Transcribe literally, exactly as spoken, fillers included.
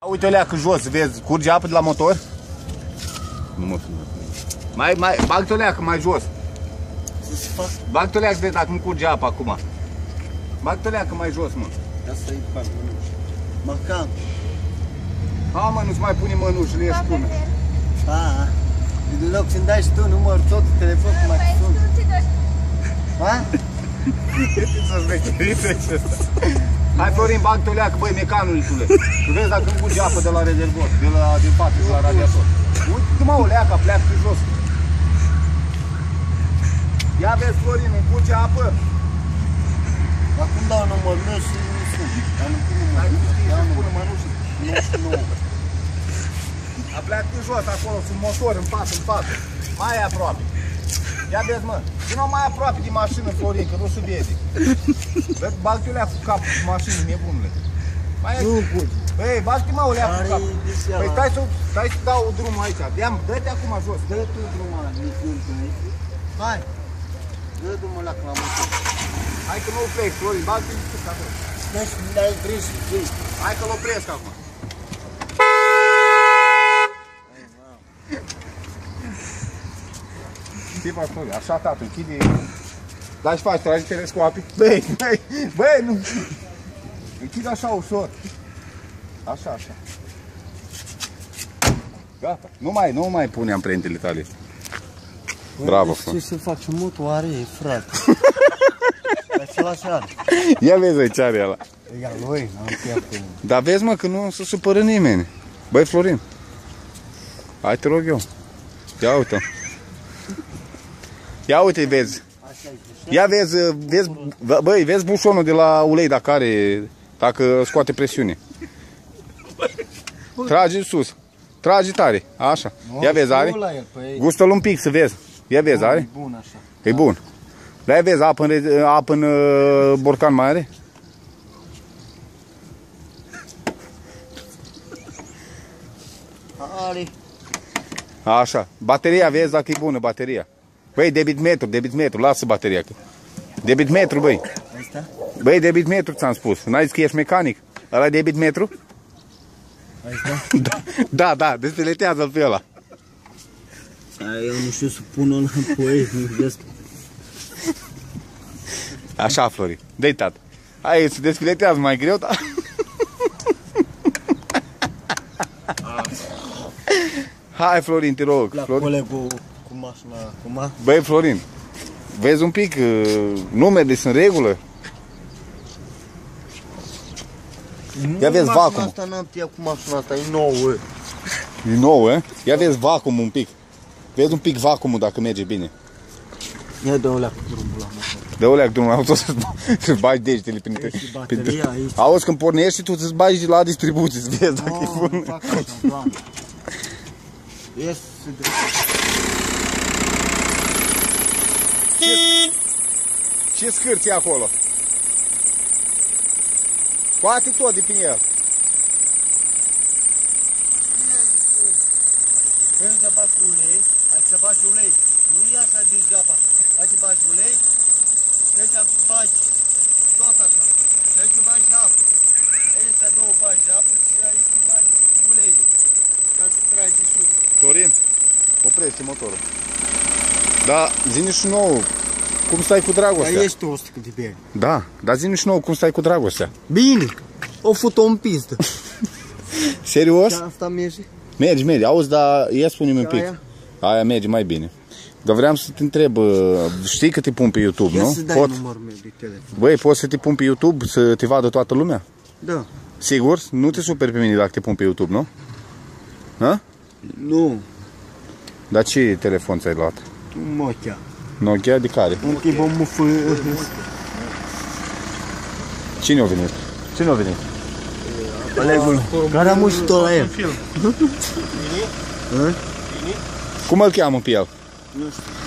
Uite-o leacă jos, vezi, curge apă de la motor? Nu mă filmă. Mai, mai, bag-te-o leacă mai jos. Bag-te-o leacă, vezi dacă nu curge apă acum. Bag-te-o leacă mai jos, mă. Asta e fac mănuși. Măcam. Ha, mă, nu-ți mai pune mănușile, ești bună. Ha, de loc să-mi dai și tu numărul tot, telefon, cum mai sun. Ha? Uite să-ți mecherită ce ăsta. Hai, Florin, bag-te-o leacă, băi, mecanului-tule. Tu vezi dacă nu curge apă de la rezervor, de la din față, de la radiator. Uite-mă, o leacă, pleacă pe jos. Ia vezi, Florin, îmi curge apă. Acum dau numărul meu și nu sun. Dar nu pun numărul. Hai, nu știi să pună mănușii. nouăzeci și nouă. A pleacă pe jos, acolo, sunt motor, în față, în față. Mai aproape. Ia vezi, mă, vină mai aproape de mașină, Florin, că nu se vede. Bag-te o leacă cu capul cu mașină, nebunule. Nu curge. Băi, bag-te mă o leacă cu capul. Păi stai să, stai să dau drumul aici. Ia-mi, dă-te acum jos. Dă tu drumul ăla, hai. Dă drumul ăla la motor. Hai că mă opresc, Florin, bag-te în acolo. Dă-și mi-ai greșit și vrei. Hai că-l opresc acum. Tipa, Florin, așa, tată, închide. Lași faci, tragi telescoapii. Băi, băi, băi, nu. Închide așa ușor. Așa, așa. Gata. Nu mai, nu mai pune amprentele tale. Bravo, Florin. Ce să faci motoare, frate? Același are. Ia vezi ce are ăla. Ia lui, n-am chiar pe mine. Dar vezi, mă, că nu se supără nimeni. Băi, Florin. Hai, te rog eu. Ia uite. Ia uite, vezi. Ia vezi, vezi, băi, vezi bușonul de la ulei dacă are, dacă scoate presiune. Trage sus. Trage tare, așa. Ia vezi, are. Gustă-l un pic să vezi. Ia vezi, are. E bun așa. E bun. Dar ia vezi, apă în, apă în uh, borcan mai are? Are. Așa. Bateria, vezi dacă e bună bateria. Băi, debit metru, debit metru, lasă bateria. Debit metru, băi. Asta? Băi, debit metru ți-am spus. N-ai zis că ești mecanic? Ăla e debit metru? Asta? Da, da, da, despeletează-l pe ăla. Eu nu știu să pun ăla în poet, nu vezi. Așa, Florin. Dă-i, tată. Hai, se despiletează mai greu, dar... Hai, Florin, te rog. La Florin. colegul cu mașina acum. Băi, Florin, vezi un pic, numerele sunt în regulă. Ia vezi vacuumul. Asta n-am tăiat cu mașina asta, e nouă. E nouă, eh? Ia vezi vacuumul un pic. Vezi un pic vacuumul dacă merge bine. Ia dă-o leacă drumul la motor. Dă-o leacă drumul la motor să-ți bagi degetele printre... Bateria aici. Auzi, când pornești și tu să-ți bagi la distribuție, să vezi dacă e bun. Fac așa, doamne. Ies de... Ce scârți acolo? Scoate tot de pe el. Vrei să bagi ulei, ai să bagi ulei. Nu e așa degeaba. Ai să bagi ulei, trebuie să bagi tot așa. Trebuie să bagi apă. Aici să două bagi apă și aici să bagi uleiul. Ca să tragi sus. Florin, oprește motorul. Da, zi-ne și nouă, cum stai cu dragostea? Dar ești tost cât de bine. Da, dar zi-ne și nouă, cum stai cu dragostea? Bine, o fut-o în pistă. Serios? Da, asta merge. Mergi, mergi, auzi, dar ia spune-mi un pic. Aia? Aia merge mai bine. Dar vreau să te întreb, știi că te pun pe YouTube, Ia nu? să dai Pot? numărul meu de telefon. Băi, poți să te pun pe YouTube, să te vadă toată lumea? Da. Sigur? Nu te superi pe mine dacă te pun pe YouTube, nu? Ha? Nu. Dar ce telefon ți-ai luat? Nokia. Nokia de care? Un timp mă fă... Cine a venit? Cine a venit? Colegul care a muncit-o la el. Cum îl cheamă pe el? Nu știu.